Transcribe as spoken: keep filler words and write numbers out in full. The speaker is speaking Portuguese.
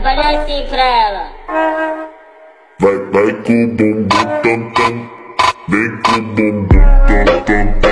Trabalha assim pra ela. Vai, vai com o bumbum tam tam, vem com o bumbum tam tam.